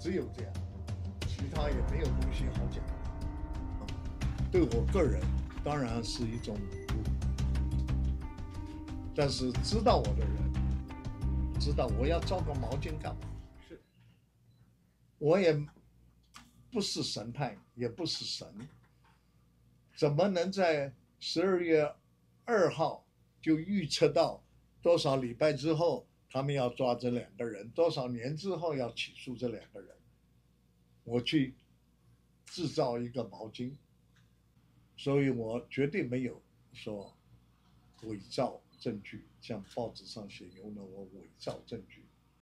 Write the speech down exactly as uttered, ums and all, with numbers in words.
只有这样，其他也没有东西好讲。啊，对我个人当然是一种鼓舞，但是知道我的人知道我要照个毛巾干嘛？ 是， 我也不是神派，也不是神，怎么能在十二月二号就预测到多少礼拜之后他们要抓这两个人，多少年之后要起诉这两个人？我去制造一个毛巾，所以我绝对没有说伪造证据，像报纸上写用的我伪造证据。